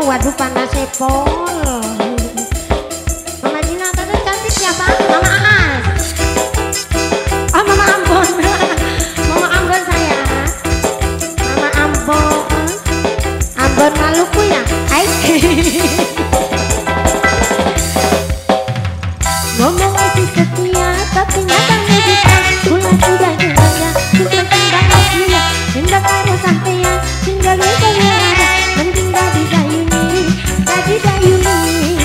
waduh panas sepol. Mama Dina tadi cantik siapa? Mama Aas. Oh Mama Ambon. Mama Ambon saya. Mama Ambon. Ambon Maluku ya? Hai. Ngomong isi setia tapi nyatanya bisa. Bulan sudah dengannya sudah tidak lagi ya. Hendak harus sampean tinggal di ada. Mending gak didayuni, gak didayuni.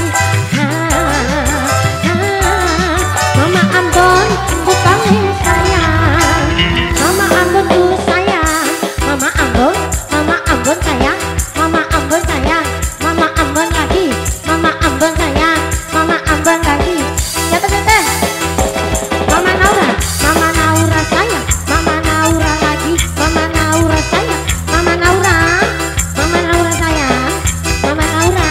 Mama Ambon ku paling sayang. Mama Ambon ku sayang. Mama Ambon sayang. Mama Ambon sayang. Mama Ambon lagi. Mama Ambon sayang. Mama Ambon lagi. Jatuh jatuh. Mama Naura sayang. Mama Naura lagi. Mama Naura sayang. Mama Naura sayang. Mama Naura.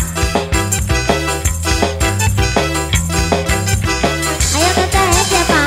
Ayo teteh siapa?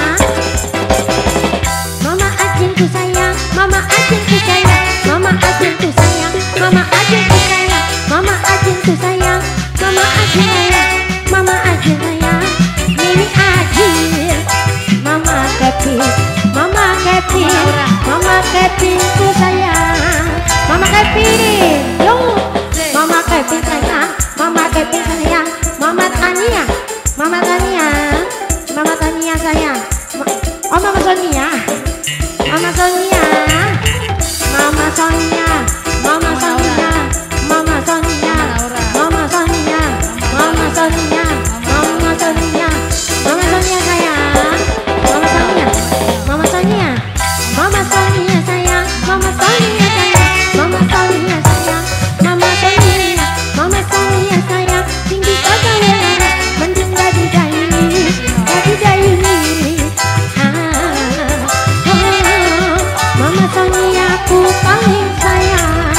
Mama Ajeng ku sayang. Mama Ajeng ku sayang. Mama Ajeng ku sayang. Mama Ajeng ku sayang. Mama Ajeng ku sayang. Mama Ajeng sayang. Mama Ajeng sayang. Mimi Ajeng. Mama Kevin. Mama Kevin. Mama Kevin ku sayang. Mama Kevin. Yo. Mama Kevin sayang. Mama Kevin sayang. Mama Tania. Mama Tania. Mama Tania sayang. Oh Mama Sonia. Mama Sonia. Mama Sonia. Mama Sonia. Mama Sonia. Mama Sonia. Mama Sonia. Mama Sonia. Mama Sonia sayang. Mama Sonia. Mama Sonia. Mama Sonia sayang. Mama Sonia sayang. Mama Sonia sayang. Mama Sonia. Mama Sonia sayang. Tinggi saja ya. Mending gak didayuni. Gak didayuni. Mama Sonia ku paling sayang.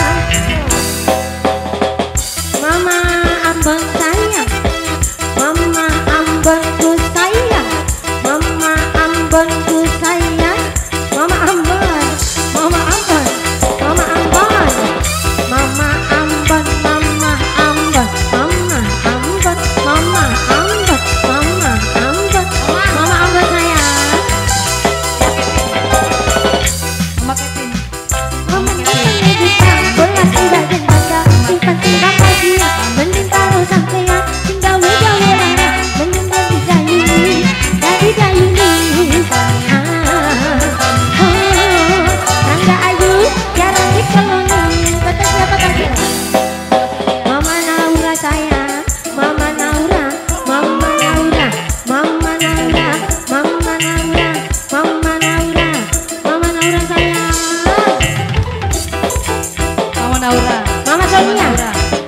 Mama Ambon sayang. Mama Ambon ku sayang. Mama Ambon ku sayang. Mama Ambon. Mama Ambon. Mama Ambon. Mama Ambon. Mama Ambon. Mama Ambon. Mama Ambon. Mama Ambon. Mama Ambon sayang. Mama Kevin. Mama Kevin bisa bola sudah dengaga. Simpan timbang lagi. Mending taruh sampean tinggal wejawara. Mending gak didayuni. Gak didayuni. Rangga Ayu jarang dikeloni. Kata siapa tadi? Mama Naura sayang. Mama Naura. Mama Naura. Mama Naura. Mama Naura. Mama Naura. Mama Naura sayang. Mama Naura. Mama Sonia.